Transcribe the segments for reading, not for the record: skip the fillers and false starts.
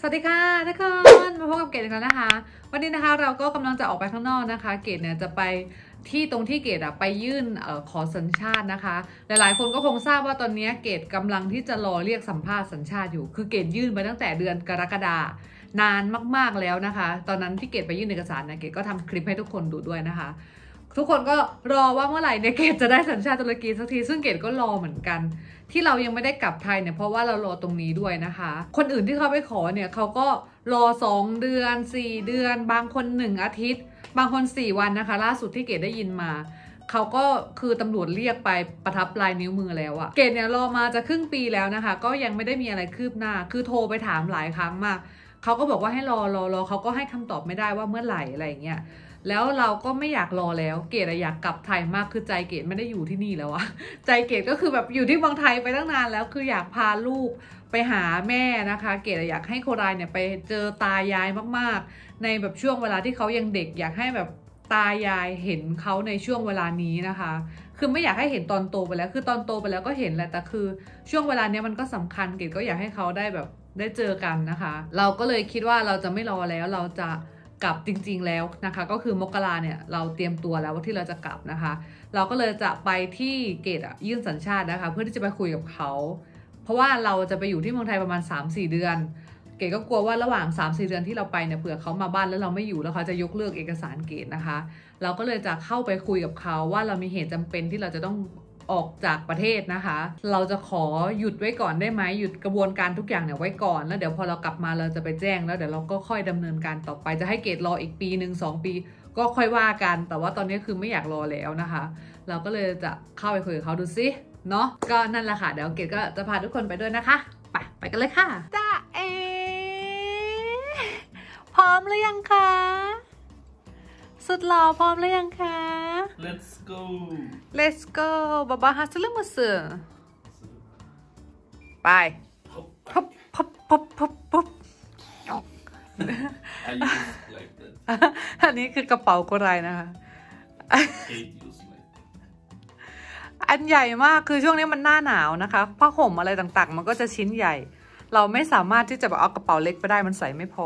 สวัสดีค่ะทุกคนมาพบกับเกดอีกแล้วนะคะวันนี้นะคะเราก็กำลังจะออกไปข้างนอกนะคะเกดเนี่ยจะไปที่ตรงที่เกดไปยื่นขอสัญชาตินะคะหลายๆคนก็คงทราบว่าตอนนี้เกดกำลังที่จะรอเรียกสัมภาษณ์สัญชาติอยู่คือเกดยื่นไปตั้งแต่เดือนกรกฎานานมากๆแล้วนะคะตอนนั้นที่เกดไปยื่นเอกสารเนี่ยเกดก็ทำคลิปให้ทุกคนดูด้วยนะคะทุกคนก็รอว่าเมื่อไหร่เนี่ยเกดจะได้สัญชาติตุรกีสักทีซึ่งเกดก็รอเหมือนกันที่เรายังไม่ได้กลับไทยเนี่ยเพราะว่าเรารอตรงนี้ด้วยนะคะคนอื่นที่เขาไปขอเนี่ยเขาก็รอ2 เดือน4 เดือนบางคน1 อาทิตย์บางคน4 วันนะคะล่าสุดที่เกดได้ยินมาเขาก็คือตำรวจเรียกไปประทับลายนิ้วมือแล้วอะเกดเนี่ยรอมาจะครึ่งปีแล้วนะคะก็ยังไม่ได้มีอะไรคืบหน้าคือโทรไปถามหลายครั้งมากเขาก็บอกว่าให้รอเขาก็ให้คำตอบไม่ได้ว่าเมื่อไหร่อะไรอย่างเงี้ยแล้วเราก็ไม่อยากรอแล้วเกดอยากกลับไทยมากคือใจเกดไม่ได้อยู่ที่นี่แล้วอะใจเกดก็คือแบบอยู่ที่เมืองไทยไปตั้งนานแล้วคืออยากพาลูกไปหาแม่นะคะเกดอยากให้โครายเนี่ยไปเจอตายายมากๆในแบบช่วงเวลาที่เขายังเด็กอยากให้แบบตายายเห็นเขาในช่วงเวลานี้นะคะคือไม่อยากให้เห็นตอนโตไปแล้วคือตอนโตไปแล้วก็เห็นแหละแต่คือช่วงเวลานี้มันก็สำคัญเกดก็อยากให้เขาได้แบบได้เจอกันนะคะเราก็เลยคิดว่าเราจะไม่รอแล้วเราจะกลับจริงๆแล้วนะคะก็คือมกราเนี่ยเราเตรียมตัวแล้วว่าที่เราจะกลับนะคะเราก็เลยจะไปที่เกตยื่นสัญชาตินะคะเพื่อที่จะไปคุยกับเขาเพราะว่าเราจะไปอยู่ที่เมืองไทยประมาณ 3-4 เดือนเกตก็กลัวว่าระหว่าง 3-4 เดือนที่เราไปเนี่ยเผื่อเขามาบ้านแล้วเราไม่อยู่แล้วเขาจะยกเลิกเอกสารเกตนะคะเราก็เลยจะเข้าไปคุยกับเขาว่าเรามีเหตุจำเป็นที่เราจะต้องออกจากประเทศนะคะเราจะขอหยุดไว้ก่อนได้ไหมหยุดกระบวนการทุกอย่างเนี่ยไว้ก่อนแล้วเดี๋ยวพอเรากลับมาเราจะไปแจ้งแล้วเดี๋ยวเราก็ค่อยดำเนินการต่อไปจะให้เกรดรออีกปี1 2 ปีก็ค่อยว่ากันแต่ว่าตอนนี้คือไม่อยากรอแล้วนะคะเราก็เลยจะเข้าไปคุยกับเขาดูสิเนาะก็นั่นแหละค่ะเดี๋ยวเกรดก็จะพาทุกคนไปด้วยนะคะไปกันเลยค่ะจ้าพร้อมหรือยังคะสุดหล่อพร้อมหรือยังคะ Let's go บาบาฮัสลืมมาเสือไปพบอันนี้คือกระเป๋ากุไรนะคะอันใหญ่มากคือช่วงนี้มันหน้าหนาวนะคะผ้าห่มอะไรต่างๆมันก็จะชิ้นใหญ่เราไม่สามารถที่จะแบบเอากระเป๋าเล็กไปได้มันใส่ไม่พอ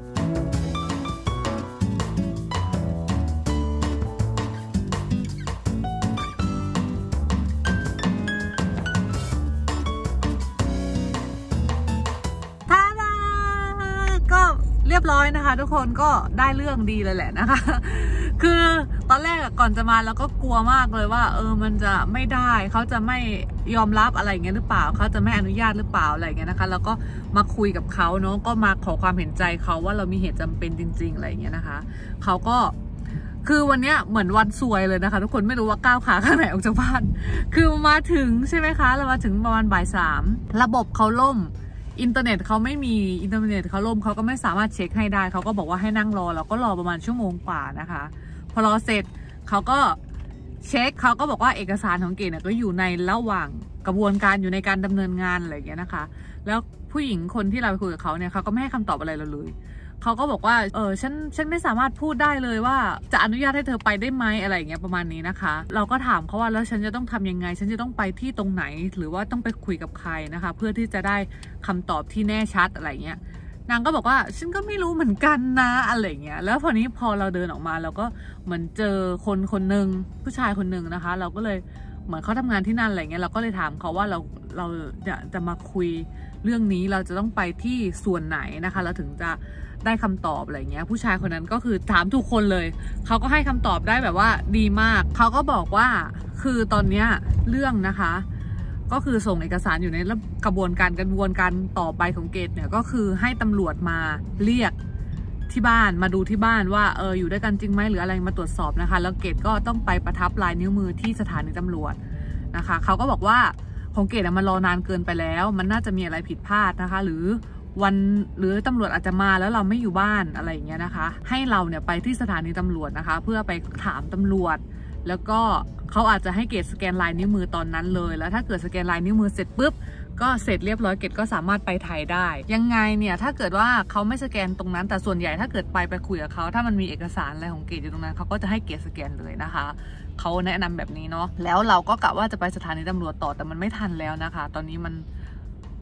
เรียบร้อยนะคะทุกคนก็ได้เรื่องดีเลยแหละนะคะคือตอนแรกก่อนจะมาเราก็กลัวมากเลยว่ามันจะไม่ได้เขาจะไม่ยอมรับอะไรอย่างเงี้ยหรือเปล่าเขาจะไม่อนุญาตหรือเปล่าอะไรอย่างเงี้ยนะคะแล้วก็มาคุยกับเขาเนาะก็มาขอความเห็นใจเขาว่าเรามีเหตุจำเป็นจริงๆอะไรอย่างเงี้ยนะคะเขาก็คือวันเนี้ยเหมือนวันซวยเลยนะคะทุกคนไม่รู้ว่าก้าวขาข้างไหนออกจากบ้านคือมาถึงใช่ไหมคะเรามาถึงประมาณบ่าย 3ระบบเขาล่มอินเทอร์เน็ตเขาไม่มีอินเทอร์เน็ตเขาล่มเขาก็ไม่สามารถเช็คให้ได้เขาก็บอกว่าให้นั่งรอเราก็รอประมาณชั่วโมงกว่านะคะพอรอเสร็จเขาก็เช็คเขาก็บอกว่าเอกสารของเกดเนี่ยก็อยู่ในระหว่างกระบวนการอยู่ในการดำเนินงานอะไรอย่างเงี้ยนะคะแล้วผู้หญิงคนที่เราไปคุยกับเขาเนี่ยเขาก็ไม่ให้คำตอบอะไรเราเลยเขาก็บอกว่าฉันไม่สามารถพูดได้เลยว่าจะอนุญาตให้เธอไปได้ไหมอะไรอย่างเงี้ยประมาณนี้นะคะเราก็ถามเขาว่าแล้วฉันจะต้องทำยังไงฉันจะต้องไปที่ตรงไหนหรือว่าต้องไปคุยกับใครนะคะเพื่อที่จะได้คำตอบที่แน่ชัดอะไรเงี้ยนางก็บอกว่าฉันก็ไม่รู้เหมือนกันนะอะไรเงี้ยแล้วพอเราเดินออกมาเราก็เหมือนเจอคนหนึ่งผู้ชายคนหนึ่งนะคะเราก็เลยเหมือนเขาทำงานที่นั่นอะไรเงี้ยเราก็เลยถามเขาว่าเราจะมาคุยเรื่องนี้เราจะต้องไปที่ส่วนไหนนะคะเราถึงจะได้คำตอบอะไรเงี้ยผู้ชายคนนั้นก็คือถามทุกคนเลยเขาก็ให้คำตอบได้แบบว่าดีมากเขาก็บอกว่าคือตอนเนี้ยเรื่องนะคะก็คือส่งเอกสารอยู่ในกระบวนการต่อไปของเกตเนี่ยก็คือให้ตำรวจมาเรียกที่บ้านมาดูที่บ้านว่าอยู่ด้วยกันจริงไหมหรืออะไรมาตรวจสอบนะคะแล้วเกตก็ต้องไปประทับลายนิ้วมือที่สถานีตำรวจนะคะเขาก็บอกว่าของเกตมันรอนานเกินไปแล้วมันน่าจะมีอะไรผิดพลาดนะคะหรือตำรวจอาจจะมาแล้วเราไม่อยู่บ้านอะไรอย่างเงี้ยนะคะให้เราเนี่ยไปที่สถานีตำรวจนะคะเพื่อไปถามตำรวจแล้วก็เขาอาจจะให้เกตสแกนลายนิ้วมือตอนนั้นเลยแล้วถ้าเกิดสแกนลายนิ้วมือเสร็จปุ๊บก็เสร็จเรียบร้อยเกตก็สามารถไปไทยได้ยังไงเนี่ยถ้าเกิดว่าเขาไม่สแกนตรงนั้นแต่ส่วนใหญ่ถ้าเกิดไปคุยกับเขาถ้ามันมีเอกสารอะไรของเกตอยู่ตรงนั้นเขาก็จะให้เกตสแกนเลยนะคะเขาแนะนำแบบนี้เนาะแล้วเราก็กะว่าจะไปสถานีตำรวจต่อแต่มันไม่ทันแล้วนะคะตอนนี้มัน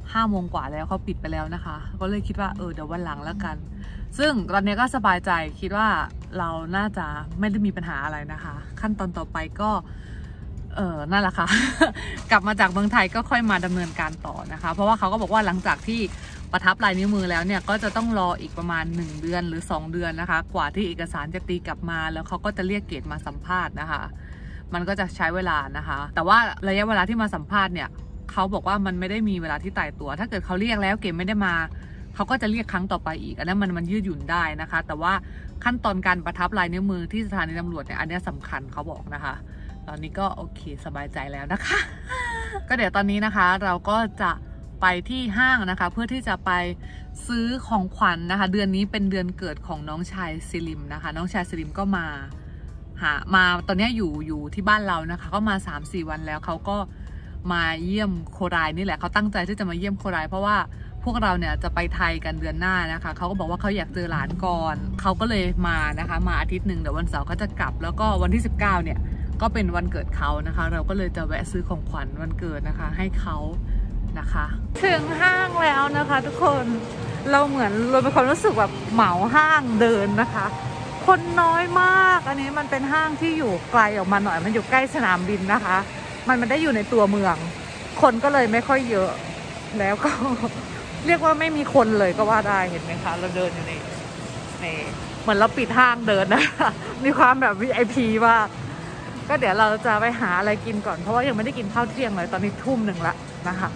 5 โมงกว่าแล้วเขาปิดไปแล้วนะคะก็เลยคิดว่าเดี๋ยววันหลังแล้วกันซึ่งตอนนี้ก็สบายใจคิดว่าเราน่าจะไม่ได้มีปัญหาอะไรนะคะขั้นตอนต่อไปก็นั่นแหละค่ะ กลับมาจากเมืองไทยก็ค่อยมาดำเนินการต่อนะคะเพราะว่าเขาก็บอกว่าหลังจากที่ประทับลายนิ้วมือแล้วเนี่ยก็จะต้องรออีกประมาณ1 เดือนหรือ2 เดือนนะคะกว่าที่เอกสารจะตีกลับมาแล้วเขาก็จะเรียกเกรดมาสัมภาษณ์นะคะมันก็จะใช้เวลานะคะแต่ว่าระยะเวลาที่มาสัมภาษณ์เนี่ยเขาบอกว่ามันไม่ได้มีเวลาที่ตายตัวถ้าเกิดเขาเรียกแล้วเกรดไม่ได้มาเขาก็จะเรียกครั้งต่อไปอีกอันนั้นมันยืดหยุ่นได้นะคะแต่ว่าขั้นตอนการประทับลายนิ้วมือที่สถานีตำรวจเนี่ยอันนี้สำคัญเขาบอกนะคะตอนนี้ก็โอเคสบายใจแล้วนะคะ ก็เดี๋ยวตอนนี้นะคะเราก็จะไปที่ห้างนะคะเพื่อที่จะไปซื้อของขวัญนะคะเดือนนี้เป็นเดือนเกิดของน้องชายซิลิมนะคะน้องชายซิลิมก็มาตอนนี้อยู่ที่บ้านเรานะคะก็มา 3-4 วันแล้วเขาก็มาเยี่ยมโครายนี่แหละเขาตั้งใจที่จะมาเยี่ยมโครายเพราะว่าพวกเราเนี่ยจะไปไทยกันเดือนหน้านะคะเขาก็บอกว่าเขาอยากเจอหลานก่อนเขาก็เลยมานะคะมาอาทิตย์หนึ่งเดี๋ยววันเสาร์เขาจะกลับแล้วก็วันที่19เนี่ยก็เป็นวันเกิดเขานะคะเราก็เลยจะแวะซื้อของขวัญวันเกิดนะคะให้เขานะคะถึงห้างแล้วนะคะทุกคนเราเหมือนเราเป็นความรู้สึกแบบเหมาห้างเดินนะคะคนน้อยมากอันนี้มันเป็นห้างที่อยู่ไกลออกมาหน่อยมันอยู่ใกล้สนามบินนะคะมันได้อยู่ในตัวเมืองคนก็เลยไม่ค่อยเยอะแล้วก็เรียกว่าไม่มีคนเลยก็ว่าได้เห็นไหมคะเราเดินอยู่ในเหมือนเราปิดห้างเดินนะคะมีความแบบ VIP ว่าก็เดี๋ยวเราจะไปหาอะไรกินก่อนเพราะว่ายังไม่ได้กินข้าวเที่ยงเลยตอนนี้1 ทุ่มละนะคะ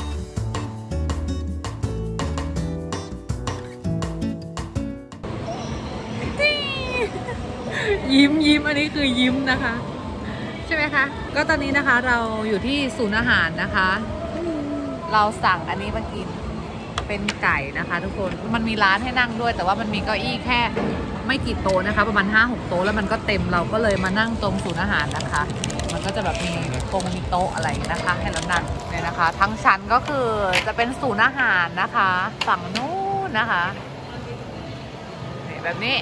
ยิ้มอันนี้คือยิ้มนะคะใช่ไหมคะก็ตอนนี้นะคะเราอยู่ที่ศูนย์อาหารนะคะเราสั่งอันนี้มากินเป็นไก่นะคะทุกคนมันมีร้านให้นั่งด้วยแต่ว่ามันมีเก้าอี้แค่ไม่กี่โต๊ะนะคะประมาณ 5-6 โต๊ะแล้วมันก็เต็มเราก็เลยมานั่งตรงศูนย์อาหารนะคะมันก็จะแบบมีโต๊ะอะไรนะคะให้เรานั่งเนี่ยนะคะทั้งชั้นก็คือจะเป็นศูนย์อาหารนะคะฝั่งนู้นนะคะแบบนี้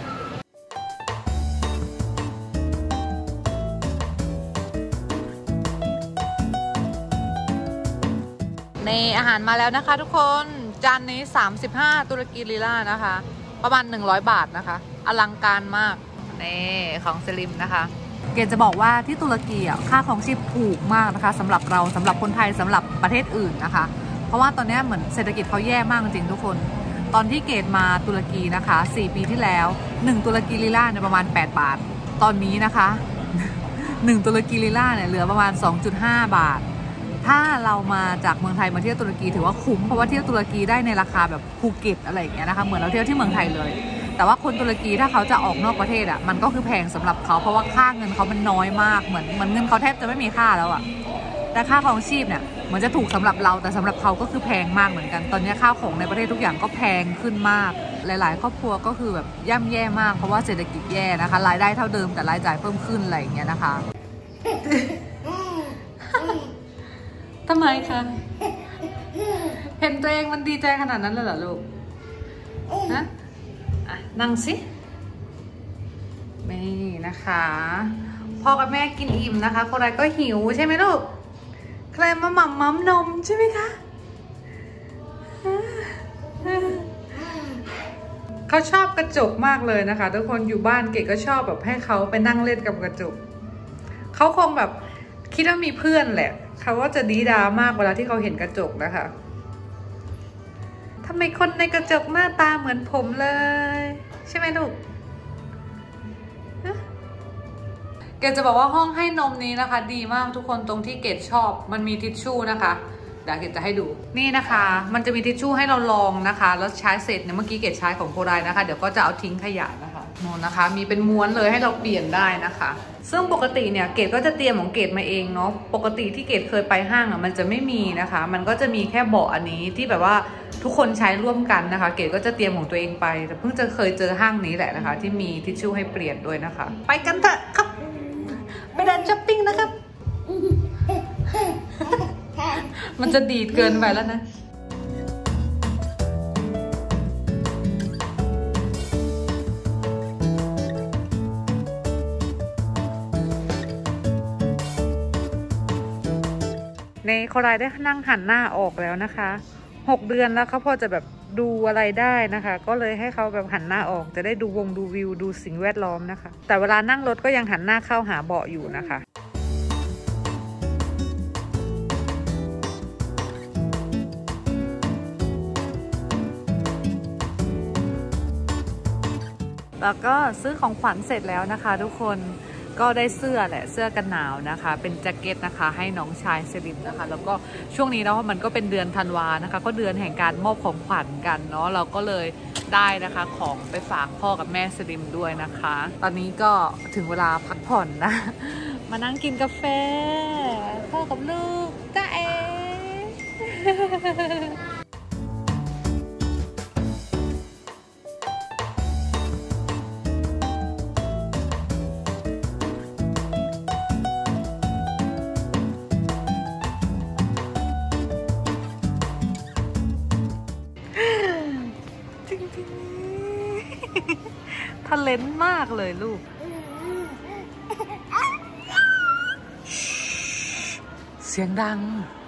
นี่อาหารมาแล้วนะคะทุกคนจานนี้35ตุรกีลีลานะคะประมาณ100 บาทนะคะอลังการมากนี่ของสลิมนะคะเกณฑ์จะบอกว่าที่ตุรกีอ่ะค่าของชีพถูกมากนะคะสำหรับเราสำหรับคนไทยสำหรับประเทศอื่นนะคะเพราะว่าตอนนี้เหมือนเศรษฐกิจเขาแย่มากจริงทุกคนตอนที่เกณฑ์มาตุรกีนะคะ4 ปีที่แล้ว1ตุรกีลีลาเนี่ยประมาณ8 บาทตอนนี้นะคะ1ตุรกีลีลาเนี่ยเหลือประมาณ 2.5 บาทถ้าเรามาจากเมืองไทยมาเที่ยวตุรกีถือว่าคุ้มเพราะว่าเที่ยวตุรกีได้ในราคาแบบภูเก็ตอะไรอย่างเงี้ยนะคะเหมือนเราเที่ยวที่เมืองไทยเลยแต่ว่าคนตุรกีถ้าเขาจะออกนอกประเทศอ่ะมันก็คือแพงสำหรับเขาเพราะว่าค่าเงินเขามันน้อยมากเหมือนเงินเขาแทบจะไม่มีค่าแล้วอ่ะแต่ค่าครองชีพเนี่ยเหมือนจะถูกสำหรับเราแต่สำหรับเขาก็คือแพงมากเหมือนกันตอนนี้ข้าวของในประเทศทุกอย่างก็แพงขึ้นมากหลายๆครอบครัวก็คือแบบย่ำแย่มากเพราะว่าเศรษฐกิจแย่นะคะรายได้เท่าเดิมแต่รายจ่ายเพิ่มขึ้นอะไรอย่างเงี้ยนะคะทำไมคะเห็นตัวเองมันดีใจขนาดนั้นเลยเหรอลูกฮะนั่งสินี่นะคะพ่อกับแม่กินอิ่มนะคะคนไรก็หิวใช่ไหมลูกใครมาหม่ำม้ำนมใช่ไหมคะเขาชอบกระจกมากเลยนะคะทุกคนอยู่บ้านเก๋ก็ชอบแบบให้เขาไปนั่งเล่นกับกระจกเขาคงแบบคิดว่ามีเพื่อนแหละเขาว่าจะดีดามากเวลาที่เขาเห็นกระจกนะคะทำไมคนในกระจกหน้าตาเหมือนผมเลยใช่ไหมลูกเกดจะบอกว่าห้องให้นมนี้นะคะดีมากทุกคนตรงที่เกดชอบมันมีทิชชู่นะคะเดี๋ยวเกดจะให้ดูนี่นะคะมันจะมีทิชชู่ให้เราลองนะคะแล้วใช้เสร็จเนี่ยเมื่อกี้เกดใช้ของโคไรนะคะเดี๋ยวก็จะเอาทิ้งขยะนะคะนู่นนะคะมีเป็นม้วนเลยให้เราเปลี่ยนได้นะคะซึ่งปกติเนี่ยเกดก็จะเตรียมของเกดมาเองเนาะปกติที่เกดเคยไปห้างอ่ะมันจะไม่มีนะคะมันก็จะมีแค่เบาะอันนี้ที่แบบว่าทุกคนใช้ร่วมกันนะคะเกดก็จะเตรียมของตัวเองไปแต่เพิ่งจะเคยเจอห้างนี้แหละนะคะที่มีทิชชู่ให้เปลี่ยนด้วยนะคะไปกันเถอะครับไปเดินช้อปปิ้งนะครับ มันจะดีดเกินไปแล้วนะในโครายได้นั่งหันหน้าออกแล้วนะคะ6 เดือนแล้วเขาพอจะแบบดูอะไรได้นะคะ ก็เลยให้เขาแบบหันหน้าออกจะได้ดูวงดูวิวดูสิ่งแวดล้อมนะคะแต่เวลานั่งรถก็ยังหันหน้าเข้าหาเบาะอยู่นะคะแล้วก็ซื้อของขวัญเสร็จแล้วนะคะทุกคนก็ได้เสื้อแหละเสื้อกันหนาวนะคะเป็นแจ็คเก็ตนะคะให้น้องชายเซริมนะคะแล้วก็ช่วงนี้เนาะมันก็เป็นเดือนธันวานะคะก็เดือนแห่งการมอบของขวัญกันเนาะเราก็เลยได้นะคะของไปฝากพ่อกับแม่เซริมด้วยนะคะตอนนี้ก็ถึงเวลาพักผ่อนนะมานั่งกินกาแฟพ่อกับลูกจ้าเอ๋ทะเลนมากเลยลูกเสียงดัง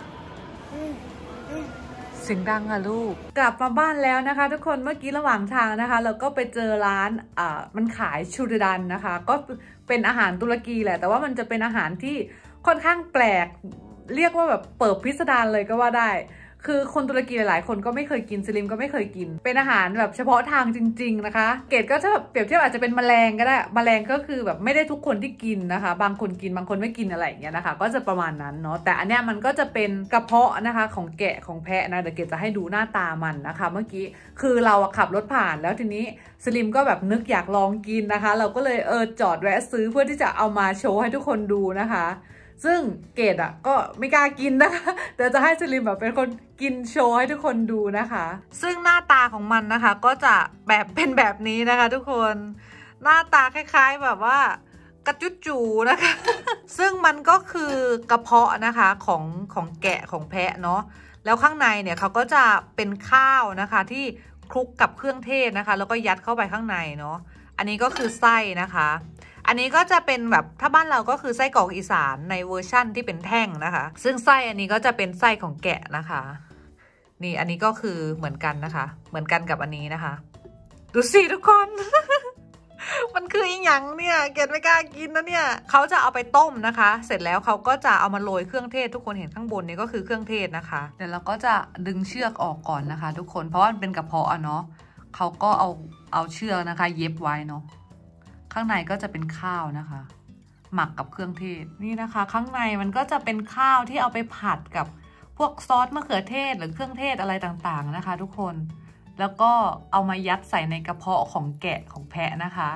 อะลูกกลับมาบ้านแล้วนะคะทุกคนเมื่อกี้ระหว่างทางนะคะเราก็ไปเจอร้านมันขายชูริดันนะคะก็เป็นอาหารตุรกีแหละแต่ว่ามันจะเป็นอาหารที่ค่อนข้างแปลกเรียกว่าแบบเปิดพิสดารเลยก็ว่าได้คือคนตุรกีหลายๆคนก็ไม่เคยกินสลิมก็ไม่เคยกินเป็นอาหารแบบเฉพาะทางจริงๆนะคะเกดก็จะแบบเปรียบเทียบอาจจะเป็นแมลงก็ได้แมลงก็คือแบบไม่ได้ทุกคนที่กินนะคะบางคนกินบางคนไม่กินอะไรอย่างเงี้ยนะคะก็จะประมาณนั้นเนาะแต่อันเนี้ยมันก็จะเป็นกระเพาะนะคะของแกะของแพะนะเดี๋ยวเกดจะให้ดูหน้าตามันนะคะเมื่อกี้คือเราขับรถผ่านแล้วทีนี้สลิมก็แบบนึกอยากลองกินนะคะเราก็เลยจอดแวะซื้อเพื่อที่จะเอามาโชว์ให้ทุกคนดูนะคะซึ่งเกดก็ไม่กล้ากินนะคะเดี๋ยวจะให้สลิมแบบเป็นคนกินโชว์ให้ทุกคนดูนะคะซึ่งหน้าตาของมันนะคะก็จะแบบเป็นแบบนี้นะคะทุกคนหน้าตาคล้ายๆแบบว่ากระจุจูนะคะ ซึ่งมันก็คือกระเพาะนะคะของแกะของแพะเนาะแล้วข้างในเนี่ยเขาก็จะเป็นข้าวนะคะที่คลุกกับเครื่องเทศนะคะแล้วก็ยัดเข้าไปข้างในเนาะอันนี้ก็คือไส้นะคะอันนี้ก็จะเป็นแบบถ้าบ้านเราก็คือไส้กรอกอีสานในเวอร์ชั่นที่เป็นแท่งนะคะซึ่งไส้อันนี้ก็จะเป็นไส้ของแกะนะคะนี่อันนี้ก็คือเหมือนกันนะคะเหมือนกันกับอันนี้นะคะดูสิทุกคน มันคืออีหยังเนี่ยเกดไม่กล้ากินนะเนี่ยเขาจะเอาไปต้มนะคะเสร็จแล้วเขาก็จะเอามาโรยเครื่องเทศทุกคนเห็นข้างบนนี้ก็คือเครื่องเทศนะคะเดี๋ยวเราก็จะดึงเชือกออกก่อนนะคะทุกคนเพราะว่ามันเป็นกระเพาะเนาะเขาก็เอาเชือกนะคะเย็บไว้เนาะข้างในก็จะเป็นข้าวนะคะหมักกับเครื่องเทศนี่นะคะข้างในมันก็จะเป็นข้าวที่เอาไปผัดกับพวกซอสมะเขือเทศหรือเครื่องเทศอะไรต่างๆนะคะทุกคนแล้วก็เอามายัดใส่ในกระเพาะของแกะของแพะนะคะ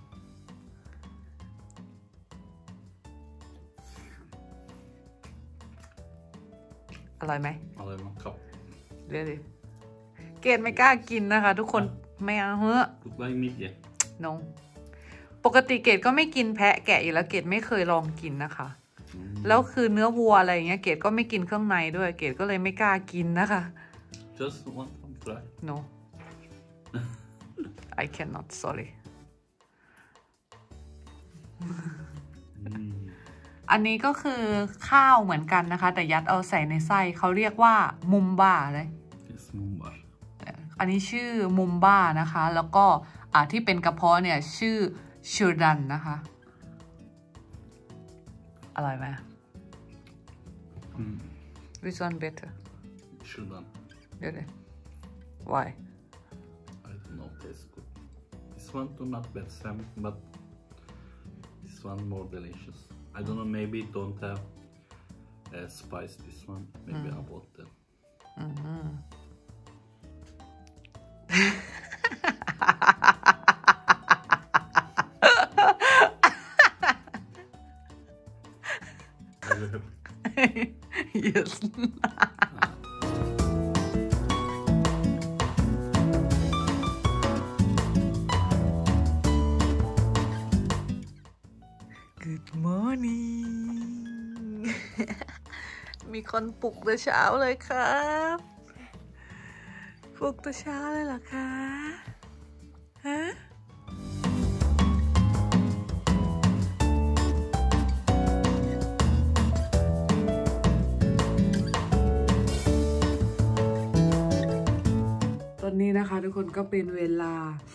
อร่อยไหมอร่อยมากครับเดี๋ยวดิเกดไม่กล้ากินนะคะทุกคนไม่เอาเฮ้อไม่มีเยอะน้องปกติเกดก็ไม่กินแพะแกะอยู่แล้วเกดไม่เคยลองกินนะคะแล้วคือเนื้อวัวอะไรอย่างเงี้ยเกดก็ไม่กินเครื่องในด้วยเกดก็เลยไม่กล้ากินนะคะ Just one try No I cannot sorry อันนี้ก็คือข้าวเหมือนกันนะคะแต่ยัดเอาใส่ในไส้เขาเรียกว่ามุมบ้าเลยอันนี้ชื่อมุมบ้านะคะแล้วก็ที่เป็นกระเพาะเนี่ยชื่อชูดันนะคะอร่อยไหมWhich one better? Shudan. Really? Why? I don't know. Tastes good. This one too not bad, Sam, but this one more delicious. I don't know. Maybe don't have spice. This one. Maybe about that. Yes. Good morning มีคนปลุกแต่เช้าเลยครับปลุกแต่เช้าเลยเหรอคะฮะนะคะทุกคนก็เป็นเวลา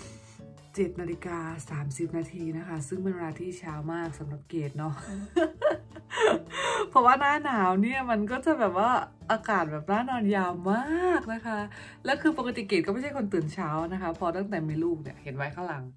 7:30 นาทีนะคะซึ่งเป็นเวลาที่เช้ามากสำหรับเกดเนาะ เพราะว่าหน้าหนาวเนี่ยมันก็จะแบบว่าอากาศแบบน่านอนยาวมากนะคะแล้วคือปกติเกดก็ไม่ใช่คนตื่นเช้านะคะพอตั้งแต่มีลูกเนี่ยเห็นไว้ข้างหลัง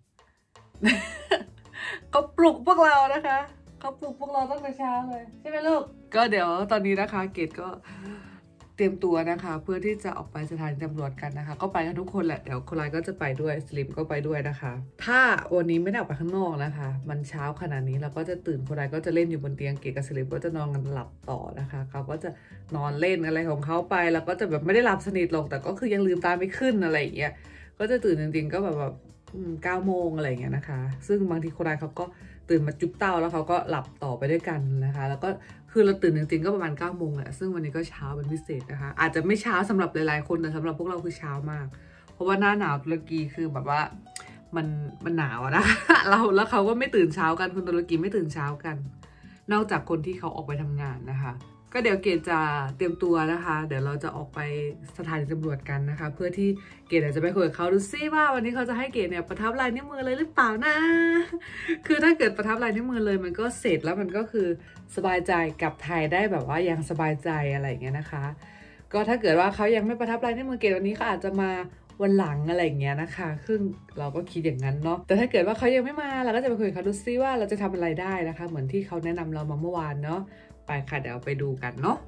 ก็ปลุกพวกเรานะคะเขาปลุกพวกเราตั้งแต่เช้าเลยใช่ไหมลูกก็เดี๋ยวตอนนี้นะคะเกดก็เตรียมตัวนะคะเพื่อที่จะออกไปสถานีตำรวจกันนะคะก็ไปกันทุกคนแหละเดี๋ยวคนไลน์ก็จะไปด้วยสลิมก็ไปด้วยนะคะถ้าวันนี้ไม่ได้ออกไปข้างนอกนะคะมันเช้าขนาดนี้เราก็จะตื่นคนไลน์ก็จะเล่นอยู่บนเตียงเกดกับสลิมก็จะนอนกันหลับต่อนะคะเขาก็จะนอนเล่นอะไรของเขาไปแล้วก็จะแบบไม่ได้หลับสนิทลงแต่ก็คือยังลืมตาไม่ขึ้นอะไรอย่างเงี้ยก็จะตื่นจริงๆก็แบบ9 โมงอะไรอย่างเงี้ยนะคะซึ่งบางทีคนไลน์เขาก็ตื่นมาจุ๊บเต้าแล้วเขาก็หลับต่อไปด้วยกันนะคะแล้วก็คือเราตื่นจริงๆก็ประมาณ9 โมงแหละซึ่งวันนี้ก็เช้าเป็นพิเศษนะคะอาจจะไม่เช้าสำหรับหลายๆคนแต่สำหรับพวกเราคือเช้ามากเพราะว่าหน้าหนาวตุรกีคือแบบว่ามันหนาวนะ แล้วเขาก็ไม่ตื่นเช้ากันคนตุรกีไม่ตื่นเช้ากันนอกจากคนที่เขาออกไปทำงานนะคะก็เดี๋ยวเกดจะเตรียมตัวนะคะเดี๋ยวเราจะออกไปสถานีตำรวจกันนะคะเพื่อที่เกดจะไปคุยกับเขาดูซิว่าวันนี้เขาจะให้เกดเนี่ยประทับลายนิ้วมือเลยหรือเปล่านะคือถ้าเกิดประทับลายนิ้วมือเลยมันก็เสร็จแล้วมันก็คือสบายใจกลับไทยได้แบบว่ายังสบายใจอะไรอย่างเงี้ยนะคะก็ถ้าเกิดว่าเขายังไม่ประทับลายนิ้วมือเกดวันนี้เขาอาจจะมาวันหลังอะไรอย่างเงี้ยนะคะซึ่งเราก็คิดอย่างนั้นเนาะแต่ถ้าเกิดว่าเขายังไม่มาเราก็จะไปคุยกับเขาดูซิว่าเราจะทำอะไรได้นะคะเหมือนที่เขาแนะนำเรามาเมื่อวานเนาะไปค่ะเดี๋ยวไปดูกันเนาะ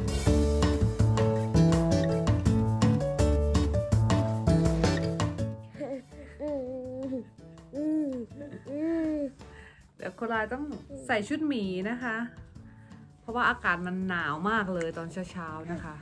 เดี๋ยวคนร้ายต้องใส่ชุดหมีนะคะเพราะว่าอากาศมันหนาวมากเลยตอนเช้าๆนะคะ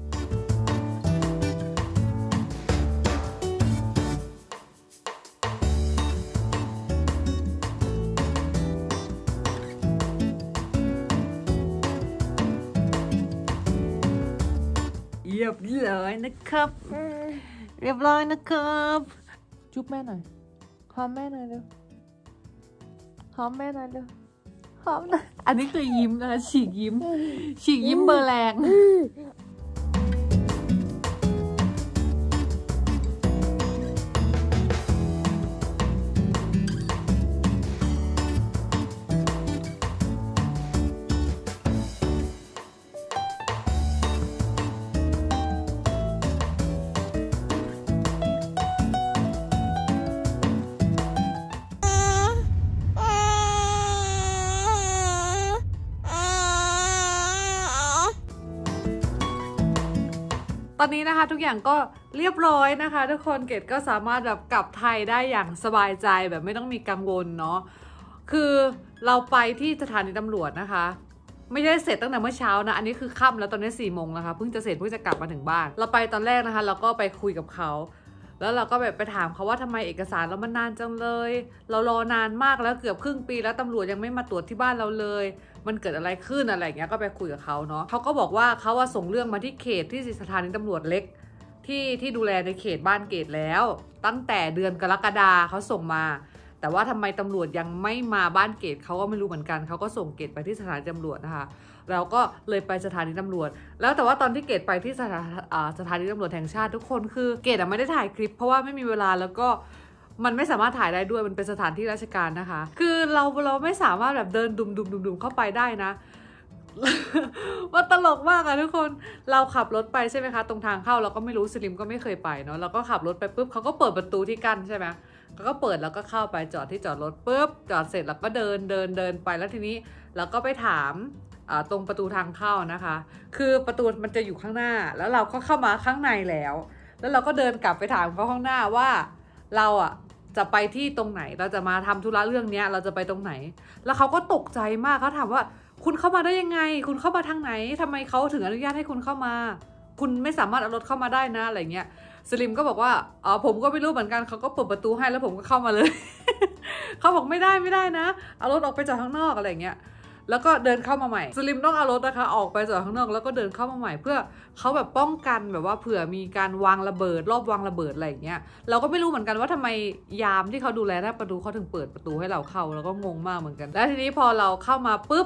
เรียบร้อยนะครับเรียบร้อยนะครับจุ๊บแม่หน่อยหอมแม่หน่อยเร็วหอมแม่หน่อยเร็วหอมหน่อยอันนี้คือยิ้มนะคะฉีกยิ้มเบอร์แรงตอนนี้นะคะทุกอย่างก็เรียบร้อยนะคะทุกคนเกดก็สามารถแบบกลับไทยได้อย่างสบายใจแบบไม่ต้องมีกังวลเนาะคือเราไปที่สถานีตำรวจนะคะไม่ได้เสร็จตั้งแต่เมื่อเช้านะอันนี้คือค่ำแล้วตอนนี้4 โมงแล้วค่ะเพิ่งจะเสร็จเพิ่งจะกลับมาถึงบ้านเราไปตอนแรกนะคะเราก็ไปคุยกับเขาแล้วเราก็แบบไปถามเขาว่าทำไมเอกสารเรามันนานจังเลยเรารอนานมากแล้วเกือบครึ่งปีแล้วตำรวจยังไม่มาตรวจที่บ้านเราเลยมันเกิดอะไรขึ้นอะไรอย่างเงี้ยก็ไปคุยกับเขาเนาะเขาก็บอกว่าเขาว่าส่งเรื่องมาที่เขตที่สถานีตำรวจเล็กที่ดูแลในเขตบ้านเกตแล้วตั้งแต่เดือนกรกฎาเขาส่งมาแต่ว่าทำไมตำรวจยังไม่มาบ้านเกตเขาก็ไม่รู้เหมือนกันเขาก็ส่งเกตไปที่สถานีตำรวจนะคะเราก็เลยไปสถานีตำรวจแล้วแต่ว่าตอนที่เกตไปที่สถานีตำรวจแห่งชาติทุกคนคือเกตไม่ได้ถ่ายคลิปเพราะว่าไม่มีเวลาแล้วก็มันไม่สามารถถ่ายได้ด้วยมันเป็นสถานที่ราชการนะคะคือเราไม่สามารถแบบเดินดุมเข้าไปได้นะ ว่าตลกมากอะทุกคนเราขับรถไปใช่ไหมคะตรงทางเข้าเราก็ไม่รู้สลิมก็ไม่เคยไปเนาะเราก็ขับรถไปปุ๊บเขาก็เปิดประตูที่กั้นใช่ไหมเขาก็เปิดแล้วก็เข้าไปจอดที่จอดรถปุ๊บจอดเสร็จแล้วก็เดินไปแล้วทีนี้เราก็ไปถามตรงประตูทางเข้านะคะคือประตูมันจะอยู่ข้างหน้าแล้วเราก็เข้ามาข้างในแล้วเราก็เดินกลับไปถามเขาข้างหน้าว่าเราอะจะไปที่ตรงไหนเราจะมาทำธุระเรื่องนี้เราจะไปตรงไหนแล้วเขาก็ตกใจมากเขาถามว่าคุณเข้ามาได้ยังไงคุณเข้ามาทางไหนทำไมเขาถึงอนุญาตให้คุณเข้ามาคุณไม่สามารถเอารถเข้ามาได้นะอะไรเงี้ยสลิมก็บอกว่าอ๋อผมก็ไม่รู้เหมือนกันเขาก็เปิดประตูให้แล้วผมก็เข้ามาเลย เขาบอกไม่ได้นะเอารถออกไปจอดข้างนอกอะไรเงี้ยแล้วก็เดินเข้ามาใหม่สลิมต้องเอารถนะคะออกไปจอดข้างนอกแล้วก็เดินเข้ามาใหม่เพื่อเขาแบบป้องกันแบบว่าเผื่อมีการวางระเบิดรอบวางระเบิดอะไรอย่างเงี้ยเราก็ไม่รู้เหมือนกันว่าทำไมยามที่เขาดูแลหน้าประตูเขาถึงเปิดประตูให้เราเข้าเราก็งงมากเหมือนกันแล้วทีนี้พอเราเข้ามาปุ๊บ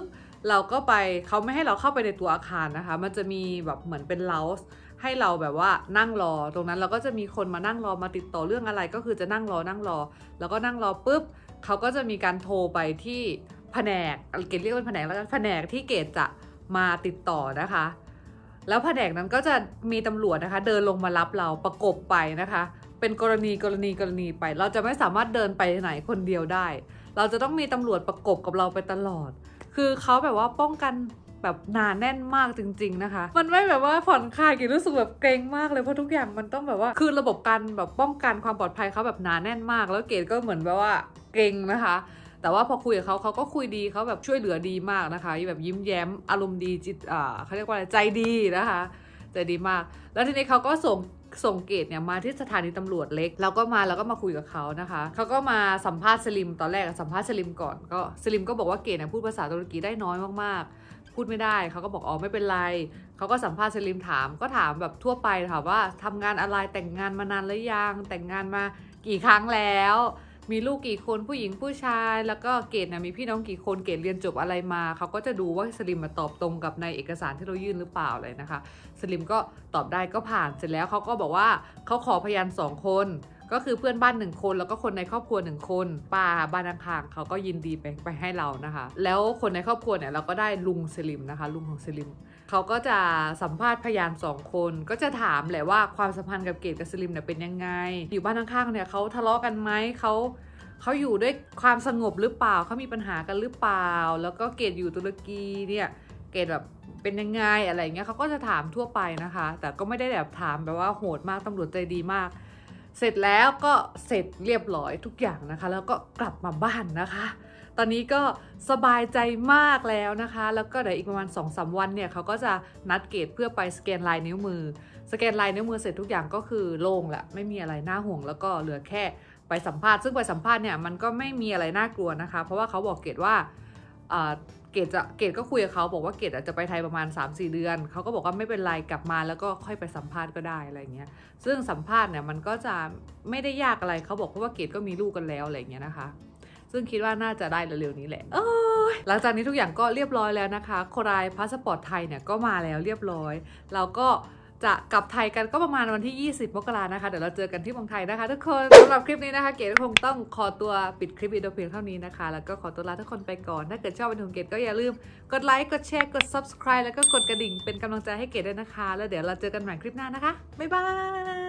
เราก็ไปเขาไม่ให้เราเข้าไปในตัวอาคารนะคะมันจะมีแบบเหมือนเป็นเลาส์ให้เราแบบว่านั่งรอตรงนั้นเราก็จะมีคนมานั่งรอมาติดต่อเรื่องอะไรก็คือจะนั่งรอแล้วก็นั่งรอปุ๊บเขาก็จะมีการโทรไปที่แผนกเกดเรียกว่าแผนกแล้วกันแผนกที่เกดจะมาติดต่อนะคะแล้วแผนกนั้นก็จะมีตำรวจนะคะเดินลงมารับเราประกบไปนะคะเป็นกรณีไปเราจะไม่สามารถเดินไปไหนคนเดียวได้เราจะต้องมีตำรวจประกบกับเราไปตลอดคือเขาแบบว่าป้องกันแบบหนาแน่นมากจริงๆนะคะมันไม่แบบว่าผ่อนคลายกินรู้สึกแบบเกรงมากเลยเพราะทุกอย่างมันต้องแบบว่าคือระบบการแบบป้องกันความปลอดภัยเขาแบบหนาแน่นมากแล้วเกดก็เหมือนแบบว่าเกรงนะคะแต่ว่าพอคุยกับเขาก็คุยดีเขาแบบช่วยเหลือดีมากนะคะแบบยิ้มแย้มอารมณ์ดีจิตเขาเรียกว่าอะไรใจดีนะคะใจดีมากแล้วทีนี้เขาก็ส่งเกดเนี่ยมาที่สถานีตำรวจเล็กแล้วก็มาคุยกับเขานะคะเขาก็มาสัมภาษณ์สลิมตอนแรกสัมภาษณ์สลิมก่อนก็สลิมก็บอกว่าเกดเนี่ยพูดภาษาตุรกีได้น้อยมากๆพูดไม่ได้เขาก็บอกอ๋อไม่เป็นไรเขาก็สัมภาษณ์สลิมถามแบบทั่วไปถามว่าทำงานอะไรแต่งงานมานานหรือยังแต่งงานมากี่ครั้งแล้วมีลูกกี่คนผู้หญิงผู้ชายแล้วก็เกดเนี่ยมีพี่น้องกี่คนเกดเรียนจบอะไรมาเขาก็จะดูว่าสลิมมาตอบตรงกับในเอกสารที่เรายื่นหรือเปล่าเลยนะคะสลิมก็ตอบได้ก็ผ่านเสร็จแล้วเขาก็บอกว่าเขาขอพยาน2 คนก็คือเพื่อนบ้าน1 คนแล้วก็คนในครอบครัว1 คนป้าบ้านข้างๆเขาก็ยินดีไปให้เรานะคะแล้วคนในครอบครัวเนี่ยเราก็ได้ลุงสลิมนะคะลุงของสลิมเขาก็จะสัมภาษณ์พยาน2 คนก็จะถามแหละว่าความสัมพันธ์กับเกดกับสลิมเนี่ยเป็นยังไงอยู่บ้านข้างๆเนี่ยเขาทะเลาะกันไหมเขาอยู่ด้วยความสงบหรือเปล่าเขามีปัญหากันหรือเปล่าแล้วก็เกดอยู่ตุรกีเนี่ยเกดแบบเป็นยังไงอะไรเงี้ยเขาก็จะถามทั่วไปนะคะแต่ก็ไม่ได้แบบถามแบบว่าโหดมากตำรวจใจดีมากเสร็จแล้วก็เสร็จเรียบร้อยทุกอย่างนะคะแล้วก็กลับมาบ้านนะคะตอนนี้ก็สบายใจมากแล้วนะคะแล้วก็เดี๋ยวอีกประมาณ 2-3 วันเนี่ยเขาก็จะนัดเกดเพื่อไปสแกนลายนิ้วมือสแกนลายนิ้วมือเสร็จทุกอย่างก็คือโล่งละไม่มีอะไรน่าห่วงแล้วก็เหลือแค่ไปสัมภาษณ์ซึ่งไปสัมภาษณ์เนี่ยมันก็ไม่มีอะไรน่ากลัวนะคะเพราะว่าเขาบอกเกดว่าเกดก็คุยกับเขาบอกว่าเกดอาจจะไปไทยประมาณ 3-4 เดือนเขาก็บอกว่าไม่เป็นไรกลับมาแล้วก็ค่อยไปสัมภาษณ์ก็ได้อะไรเงี้ยซึ่งสัมภาษณ์เนี่ยมันก็จะไม่ได้ยากอะไรเขาบอกเพราะว่าเกดก็มีลูกกันแล้วอะไรเงี้ยนะคะซึ่งคิดว่าน่าจะได้เร็วๆนี้แหละหลังจากนี้ทุกอย่างก็เรียบร้อยแล้วนะคะโครายพาสปอร์ตไทยเนี่ยก็มาแล้วเรียบร้อยเราก็จะกลับไทยกันก็ประมาณวันที่20 มกรานะคะเดี๋ยวเราเจอกันที่เมืองไทยนะคะทุกคนสำหรับคลิปนี้นะคะเกดคงต้องขอตัวปิดคลิปวิดีโอเพียงเท่านี้นะคะแล้วก็ขอตัวลาทุกคนไปก่อนถ้าเกิดชอบวิดีโอเกดก็อย่าลืมกดไลค์กดแชร์กด subscribe แล้วก็กดกระดิ่งเป็นกำลังใจให้เกดด้วยนะคะแล้วเดี๋ยวเราเจอกันใหม่คลิปหน้านะคะบ๊ายบาย